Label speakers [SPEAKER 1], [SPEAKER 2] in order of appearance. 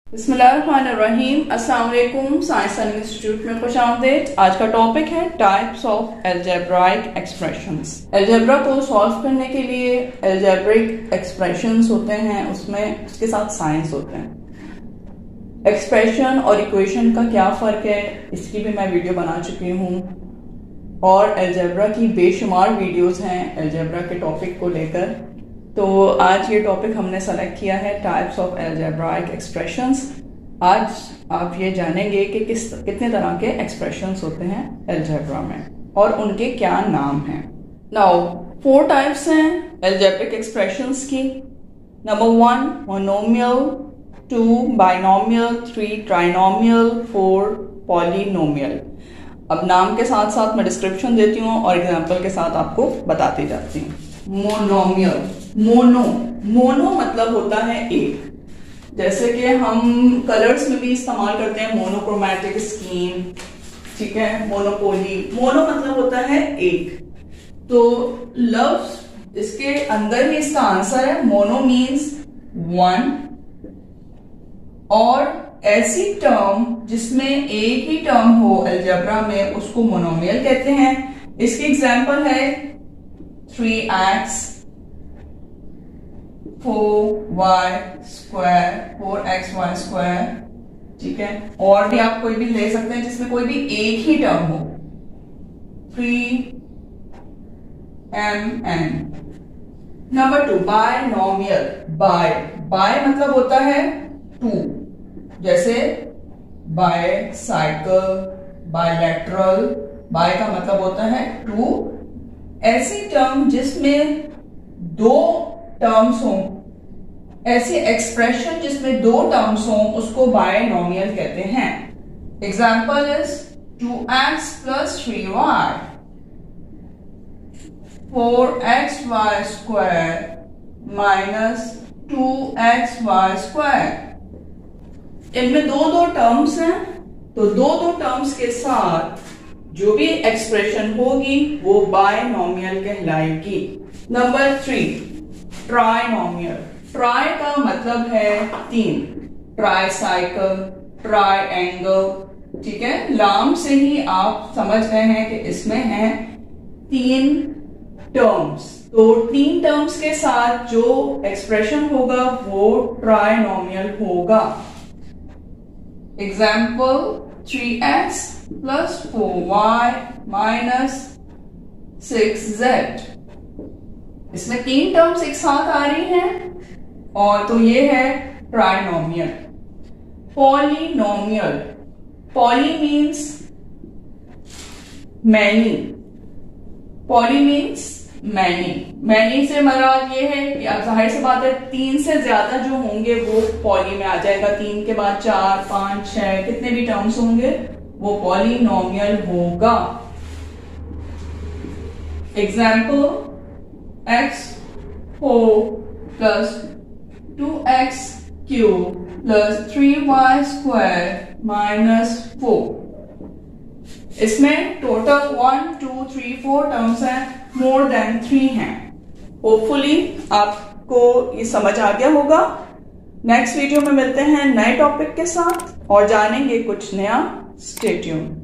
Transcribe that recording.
[SPEAKER 1] बिस्मिल्लाहिर्रहमानिर्रहीम। अस्सलाम वालेकुम। साइंस इंस्टीट्यूट में खुशामदीद। आज का टॉपिक है types of algebraic expressions. Algebra को सॉल्व करने के लिए अलजेब्रिक एक्सप्रेशंस होते हैं, उसमें उसके साथ साइंस होते हैं। एक्सप्रेशन और इक्वेशन का क्या फ़र्क है, इसकी भी मैं वीडियो बना चुकी हूँ और अलजेब्रा की बेशुमार वीडियोस हैं अलजेब्रा के टॉपिक को लेकर। तो आज ये टॉपिक हमने सेलेक्ट किया है टाइप्स ऑफ अलजेब्राइक एक्सप्रेशंस। आज आप ये जानेंगे कि कितने तरह के एक्सप्रेशंस होते हैं अलजेब्रा में और उनके क्या नाम हैं। नाउ 4 टाइप्स हैं अलजेब्रिक एक्सप्रेशंस की। Number 1 monomial, 2 binomial, 3 trinomial, 4 polynomial. अब नाम के साथ साथ मैं डिस्क्रिप्शन देती हूँ और एग्जाम्पल के साथ आपको बताती जाती हूँ। मोनोमियल, मोनो मतलब होता है एक, जैसे कि हम कलर्स में भी इस्तेमाल करते हैं मोनोक्रोमैटिक स्कीम, ठीक है, मोनोपोली। मोनो मतलब होता है एक, तो लफ्ज इसके अंदर ही इसका आंसर है। मोनो मीन्स वन, और ऐसी टर्म जिसमें एक ही टर्म हो अलजेब्रा में उसको मोनोमियल कहते हैं। इसकी एग्जांपल है 3x 4y square, 4xy square, ठीक है। और भी आप कोई भी ले सकते हैं जिसमें कोई भी एक ही टर्म हो, 3mn। Number 2 binomial. बाय मतलब होता है 2, जैसे बायसाइकिल, बायलैटरल। बाय का मतलब होता है 2। ऐसी टर्म जिसमें 2 टर्म्स हों, ऐसी एक्सप्रेशन जिसमें 2 टर्म्स हों, उसको बायनोमियल कहते हैं। Example is 2x + 3y, 4xy square - 2xy square. इनमें 2 टर्म्स हैं, तो 2 टर्म्स के साथ जो भी एक्सप्रेशन होगी वो बायनोमियल कहलाएगी। Number 3 trinomial. ट्राई का मतलब है 3, ट्राईसाइकिल, ट्राइएंगल, ठीक है। नाम से ही आप समझ गए हैं कि इसमें है 3 टर्म्स, तो 3 टर्म्स के साथ जो एक्सप्रेशन होगा वो ट्राइनोमियल होगा। Example 3x + 4y - 6z। इसमें 3 टर्म्स एक साथ आ रही हैं और तो ये है trinomial. Polynomial. Poly means many, poly means many. Many से मराद ये है कि अब जाहिर सी बात है 3 से ज्यादा जो होंगे वो पॉली में आ जाएगा। 3 के बाद 4, 5, 6 कितने भी टर्म्स होंगे वो पॉलिनोमियल होगा। Example x4 + 2x³ + 3y square - 4। इसमें टोटल 1 2 3 4 टर्म्स हैं, मोर देन 3 हैं। होपफुली आपको ये समझ आ गया होगा। नेक्स्ट वीडियो में मिलते हैं नए टॉपिक के साथ और जानेंगे कुछ नया। Stay tuned.